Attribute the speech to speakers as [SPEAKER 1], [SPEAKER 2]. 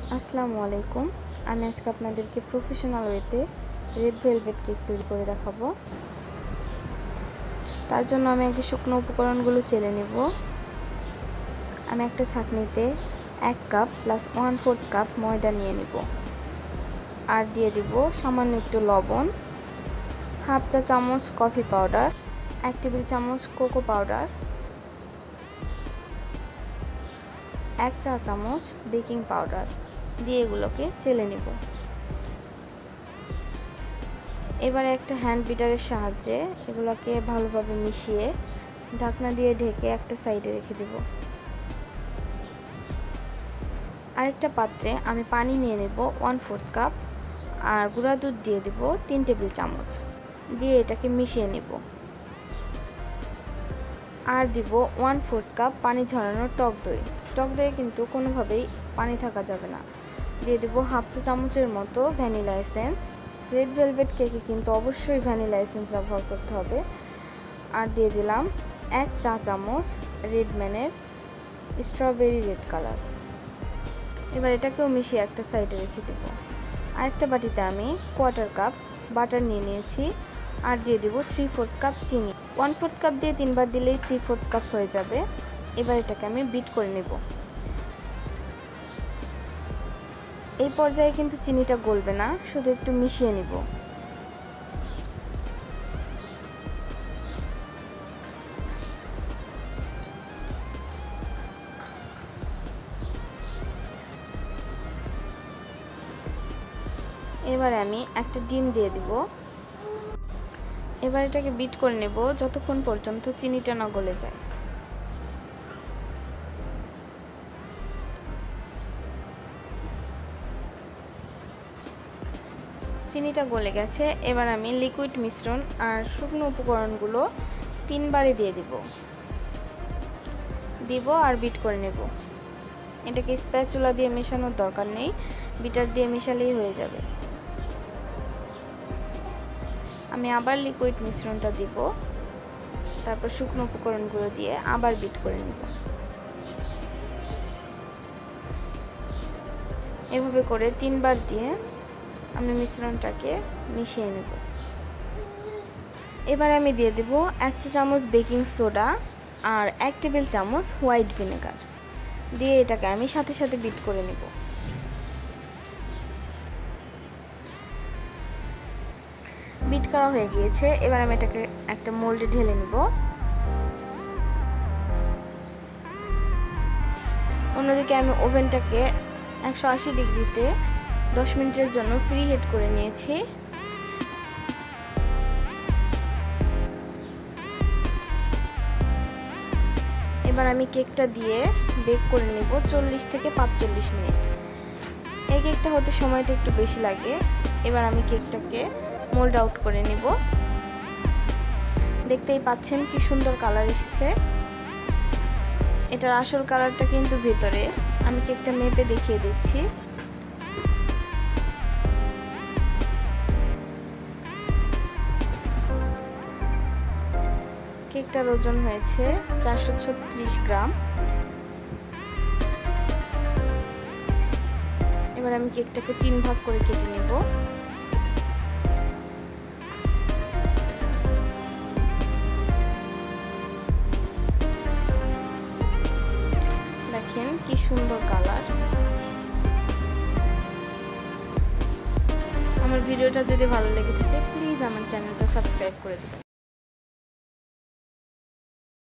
[SPEAKER 1] আসসালামু আলাইকুম। আমি আজকে আপনাদেরকে প্রফেশনাল ওয়েতে রেড ভেলভেট কেক তৈরি করে দেখাবো। তার জন্য আমি আগে শুকনো উপকরণগুলো চেলে নেব। আমি একটা ছাঁকনিতে 1 কাপ প্লাস 1/4 কাপ ময়দা নিয়ে নেব, আর দিয়ে দিব সামান্য একটু লবণ, হাফ চা চামচ কফি পাউডার, 1 টেবিল চামচ কোকো পাউডার, 1 চা চামচ বেকিং পাউডার দিয়ে এগুলোকে চেলে নেব। এবারে একটা হ্যান্ড বিটারের সাহায্যে এগুলোকে ভালোভাবে মিশিয়ে ঢাকনা দিয়ে ঢেকে একটা সাইডে রেখে দেব। আরেকটা পাত্রে আমি পানি নিয়ে নেব 1/4 কাপ, আর গুঁড়া দুধ দিয়ে দেব 3 টেবিল চামচ, দিয়ে এটাকে মিশিয়ে নেব। আর দিব 1/4 কাপ পানি ঝরানো টক দই। টক দইয়ে কিন্তু কোনোভাবেই পানি থাকা যাবে না। দিয়ে দেব হাফ চা চামচের মতো ভ্যানিলা এসেন্স। রেড ভেলভেট কেকে কিন্তু অবশ্যই ভ্যানিলা এসেন্স ব্যবহার করতে হবে। আর দিয়ে দিলাম 1 চা চামচ রেডম্যানের স্ট্রবেরি রেড কালার। এবার এটাকেও মিশিয়ে একটা সাইডে রেখে দেব। আরেকটা বাটিতে আমি 1/4 কাপ বাটার নিয়ে নিয়েছি, আর দিয়ে দেব 3/4 কাপ চিনি। 1/4 কাপ দিয়ে 3 বার দিলেই 3/4 কাপ হয়ে যাবে। এবার এটাকে আমি বিট করে নেব। এই পর্যায়ে কিন্তু চিনিটা গলবে না, শুধু একটু মিশিয়ে নেব। এবারে আমি একটা ডিম দিয়ে দিব। এবার এটাকে বিট করে নেব যতক্ষণ পর্যন্ত চিনিটা না গলে যায়। চিনিটা গলে গেছে। এবার আমি লিকুইড মিশ্রণ আর শুকনো উপকরণগুলো 3 বারে দিয়ে দিব আর বিট করে নেব। এটাকে স্প্যাচুলা দিয়ে মেশানোর দরকার নেই, বিটার দিয়ে মেশালেই হয়ে যাবে। আমি আবার লিকুইড মিশ্রণটা দিব, তারপর শুকনো উপকরণগুলো দিয়ে আবার বিট করে নেব। এভাবে করে 3 বার দিয়ে আমি মিশ্রণটাকে মিশিয়ে নেব। এবার আমি দিয়ে দেব 1 চা চামচ বেকিং সোডা আর 1 টেবিল চামচ হোয়াইট ভিনেগার, দিয়ে এটাকে আমি সাথে সাথে বিট করে নেব। বিট করা হয়ে গিয়েছে। এবার আমি এটাকে একটা মোল্ডে ঢেলে নেব। অন্যদিকে আমি ওভেনটাকে 180 ডিগ্রিতে 10 মিনিটের জন্য প্রি হিট করে নিয়েছি। এবার আমি কেকটা দিয়ে বেক করে নেব 40 থেকে 45 মিনিট। এই কেকটা হতে সময়টা একটু বেশি লাগে। এবার আমি কেকটাকে মোল্ড আউট করে নেব। দেখতেই পাচ্ছেন কি সুন্দর কালার এসেছে। এটার আসল কালারটা কিন্তু ভেতরে। আমি কেকটা মেপে দেখিয়ে দিচ্ছি। কেকটার ওজন হয়েছে 436 গ্রাম। এবার আমি কেকটাকে 3 ভাগ করে কেটে নেব। দেখেন কি সুন্দর কালার। আমার ভিডিওটা যদি ভালো লেগে থাকে প্লিজ আমার চ্যানেলটা সাবস্ক্রাইব করে দিবেন।